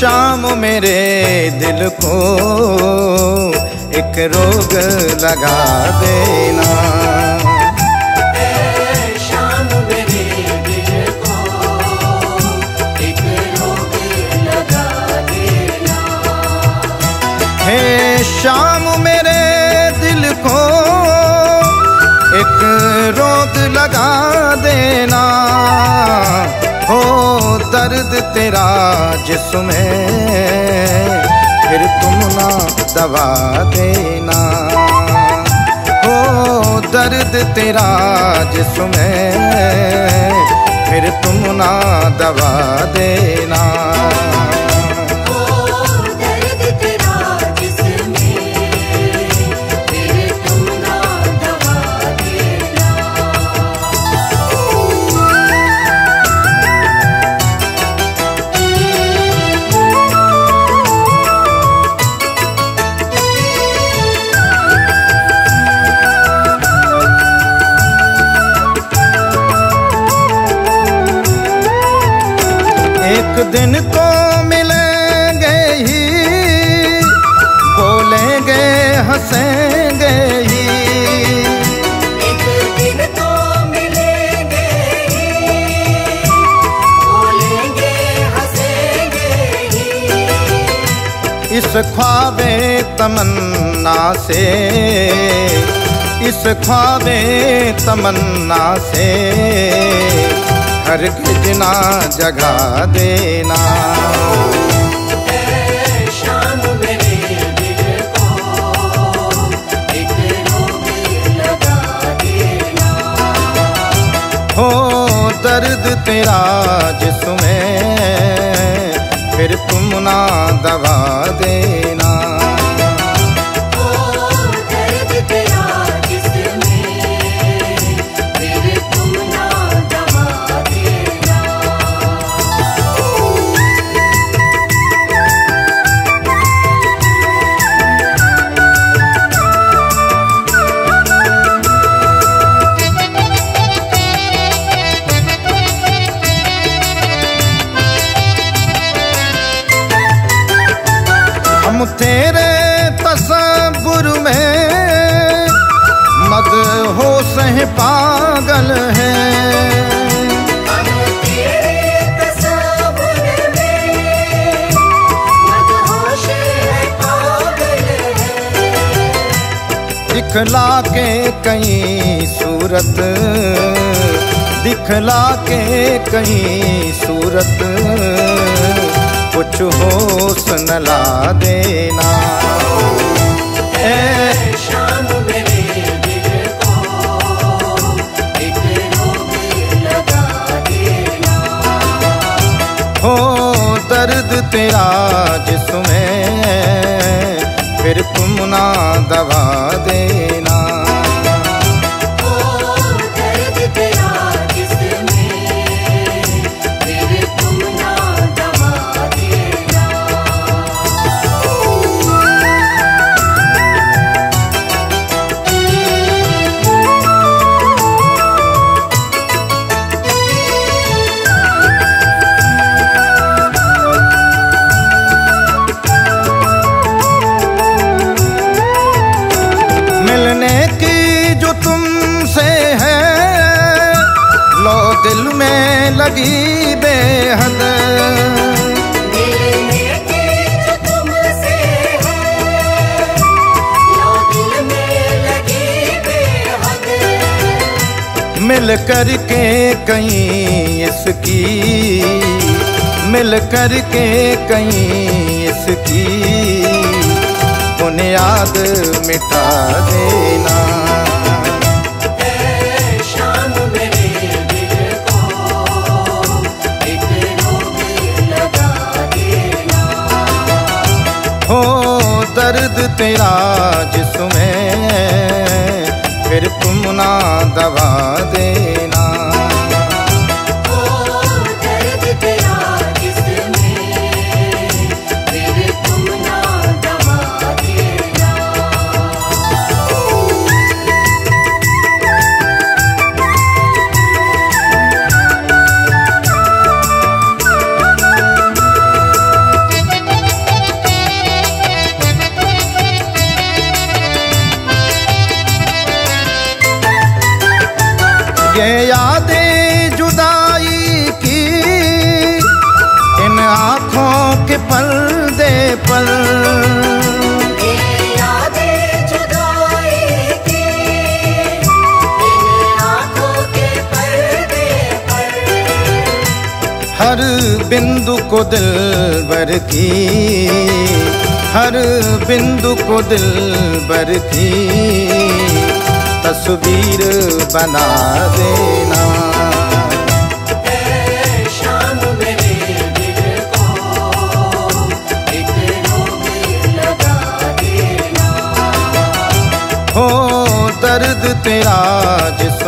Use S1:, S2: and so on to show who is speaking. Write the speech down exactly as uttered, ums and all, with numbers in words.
S1: शाम मेरे दिल को एक रोग लगा देना।
S2: ए शाम मेरे दिल को एक रोग लगा देना।
S1: हे शाम मेरे दिल को एक रोग लगा देना। हो दर्द तेरा जिसमें फिर तुम ना दवा देना। हो दर्द तेरा जिसमें फिर तुम ना दवा देना। एक दिन तो मिलेंगे ही, बोलेंगे हंसेंगे ही।
S2: एक दिन तो मिलेंगे ही, बोलेंगे हंसेंगे ही।
S1: इस ख्वाबे तमन्ना से, इस ख्वाबे तमन्ना से हरगिज़ ना जगा देना।
S2: ए शाम मेरे दिल को एक रोग लगा देना।
S1: हो दर्द तेरा जिसमें फिर तुम ना दवा देना। हम तेरे तसव्वुर में मदहोश हैं, पागल हैं।
S2: हम तेरे तसव्वुर में मदहोश हैं, पागल हैं।
S1: दिखला के कहीं सूरत, दिखला के कहीं सूरत कुछ होश न ला देना।
S2: ए शाम मेरे दिल को एक रोग लगा देना।
S1: हो दर्द तेरा जिसमें फिर तुम ना दवा देना। मिलने की जो तुमसे है लो दिल में लगी बेहद।
S2: मिलने की जो तुमसे है लो दिल में लगी बेहद।
S1: मिल कर के कहीं इसकी, मिल कर के कहीं इसकी बुनियाद मिटा देना।
S2: ए शाम मेरे दिल को एक रोग लगा देना।
S1: हो दर्द तेरा जिसमें फिर तुम ना दवा देना। पल दे पल।
S2: ये यादें जुदाई की इन आँखों के पर्दे पर।
S1: हर बिंदु को दिलबर की, हर बिंदु को दिलबर की तस्वीर बना देना।
S2: ऐ शाम मेरे दिल को एक रोग लगा देना।
S1: हो दर्द तेरा जिस